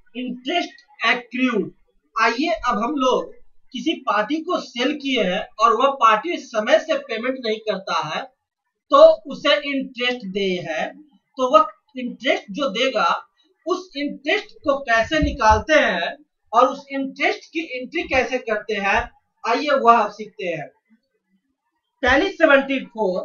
Interest accrued. आइए अब हम लोग किसी पार्टी को सेल किए हैं और वह पार्टी समय से पेमेंट नहीं करता है तो उसे इंटरेस्ट दे है, तो वह इंटरेस्ट जो देगा उस इंटरेस्ट को कैसे निकालते हैं और उस इंटरेस्ट की एंट्री कैसे करते हैं, आइए वह सीखते हैं। Tally 74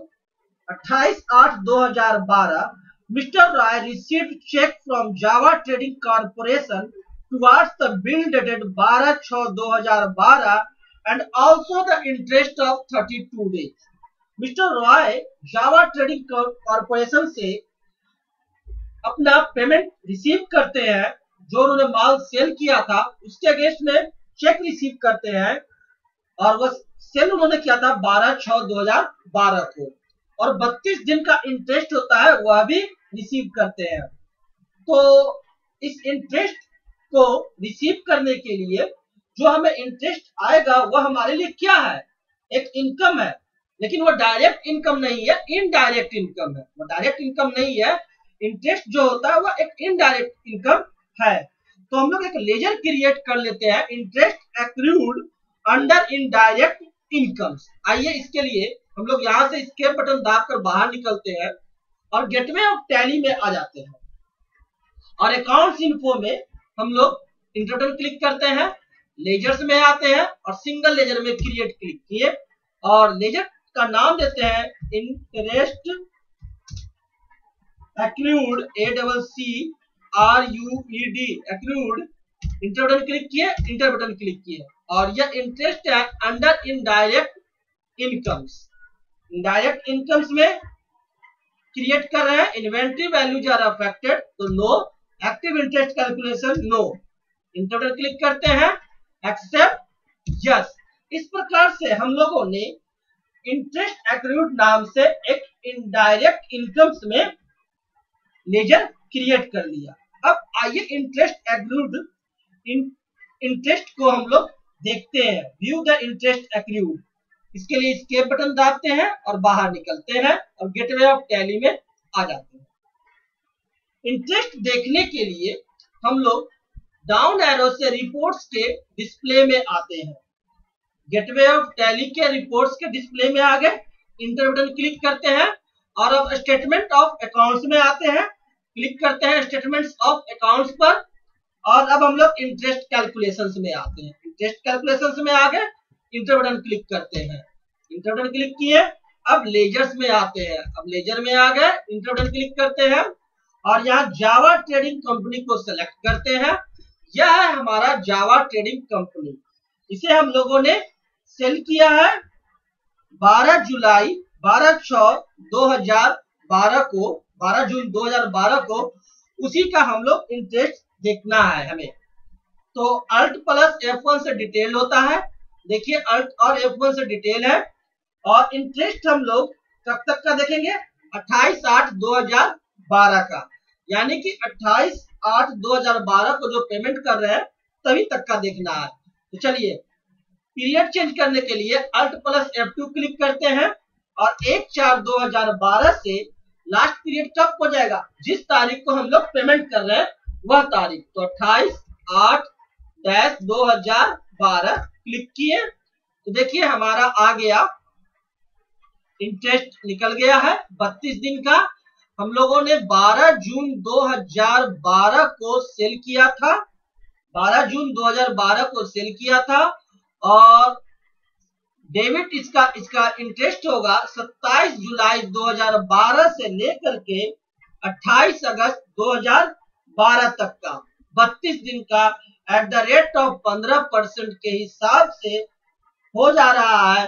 28/8/2012 Mr. Roy received check from Java Trading Corporation towards the bill dated 12/6/2012 and also the interest of 32 days. Mister Roy Java trading corporation से अपना पेमेंट रिसीव करते हैं, जो उन्होंने माल सेल किया था उसके अगेंस्ट में चेक रिसीव करते हैं और वह सेल उन्होंने किया था 12/6/2012 को, और 32 दिन का इंटरेस्ट होता है वह भी रिसीव करते हैं। तो इस इंटरेस्ट को रिसीव करने के लिए जो हमें इंटरेस्ट आएगा वह हमारे लिए क्या है, एक इनकम है, लेकिन वो डायरेक्ट इनकम नहीं है, इनडायरेक्ट इनकम है। वो डायरेक्ट इनकम नहीं है, इंटरेस्ट जो होता है वह एक इनडायरेक्ट इनकम है। तो हम लोग एक लेजर क्रिएट कर लेते हैं, interest accrued under indirect incomes. आइए इसके लिए हम लोग यहाँ से एस्केप बटन दाबकर बाहर निकलते हैं और गेटवे ऑफ टैली में आ जाते हैं और अकाउंट्स इन्फो में हम लोग इंटरटन क्लिक करते हैं, लेजर्स में आते हैं और सिंगल लेजर में क्रिएट क्लिक किए और लेजर का नाम देते हैं interest accrued, ACCRUED accrued. Enter button click किए, इंटर बटन क्लिक किए और यह इंटरेस्ट है under indirect incomes. Indirect incomes में क्रिएट कर रहे हैं, इन्वेंट्री वैल्यूज आर अफेक्टेड तो no, active interest calculation no. Enter button click करते हैं, एक्सेप्ट यस। इस प्रकार से हम लोगों ने इंटरेस्ट एक्रूड नाम से एक इनडायरेक्ट इनकम्स में लेजर क्रिएट कर लिया। अब आइए इंटरेस्ट एक्रूड इंटरेस्ट को हम लोग देखते हैं, व्यू द इंटरेस्ट एक्रूड। इसके लिए एस्केप बटन दाबते हैं और बाहर निकलते हैं और गेटवे ऑफ टैली में आ जाते हैं। इंटरेस्ट देखने के लिए हम लोग डाउन एरो से रिपोर्ट्स के डिस्प्ले में आते हैं। गेटवे ऑफ टैली के रिपोर्ट्स के डिस्प्ले में आ गए, इंटर बटन क्लिक करते हैं और अब स्टेटमेंट ऑफ अकाउंट्स में आते हैं, क्लिक करते हैं स्टेटमेंट्स ऑफ अकाउंट्स पर और अब हम लोग इंटरेस्ट कैलकुलेशंस में आते हैं। इंटरेस्ट कैलकुलेशंस में आ गए, इंटर बटन क्लिक करते हैं, इंटर बटन क्लिक किए, अब लेजर्स में आते हैं, अब लेजर में आ गए, इंटर बटन क्लिक करते हैं और यहाँ जावा ट्रेडिंग कंपनी को सेलेक्ट करते हैं। यह है हमारा जावा ट्रेडिंग कंपनी, इसे हम लोगों ने सेल किया है 12 जून 2012 को, उसी का हम लोग इंटरेस्ट देखना है हमें। तो अल्ट प्लस F1 से डिटेल होता है, देखिए अल्ट और F1 से डिटेल है और इंटरेस्ट हम लोग कब तक का देखेंगे, 28/8/2012 का, यानी कि 28/8/2012 को जो पेमेंट कर रहे हैं तभी तक का देखना है। तो चलिए पीरियड चेंज करने के लिए अल्ट प्लस F2 क्लिक करते हैं और 1/4/2012 से लास्ट पीरियड कब हो जाएगा, जिस तारीख को हम लोग पेमेंट कर रहे हैं वह तारीख, तो 28/8/2012 क्लिक किए तो देखिए हमारा आ गया, इंटरेस्ट निकल गया है 32 दिन का। हम लोगों ने 12 जून 2012 को सेल किया था, 12 जून 2012 को सेल किया था और डेबिट इसका इंटरेस्ट होगा 27 जुलाई 2012 से लेकर के 28 अगस्त 2012 तक का, 32 दिन का एट द रेट ऑफ 15% के हिसाब से हो जा रहा है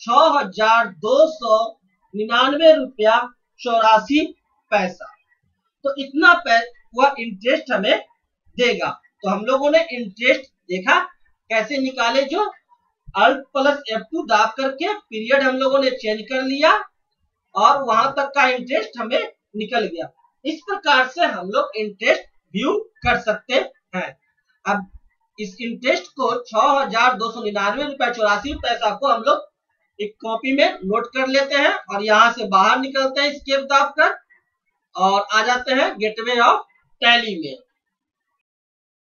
6,299 रुपया 84 पैसा। तो इतना वह इंटरेस्ट हमें देगा। तो हम लोगों ने इंटरेस्ट देखा कैसे निकाले, जो अल्ट प्लस F2 दाब करके पीरियड हम लोगों ने चेंज कर लिया और वहां तक का इंटरेस्ट हमें निकल गया। इस प्रकार से हम लोग इंटरेस्ट व्यू कर सकते हैं। अब इस इंटरेस्ट को 6,299 रुपया 84 पैसा को हम लोग एक कॉपी में नोट कर लेते हैं और यहाँ से बाहर निकलते हैं एस्केप दाब कर और आ जाते हैं गेटवे ऑफ टैली में।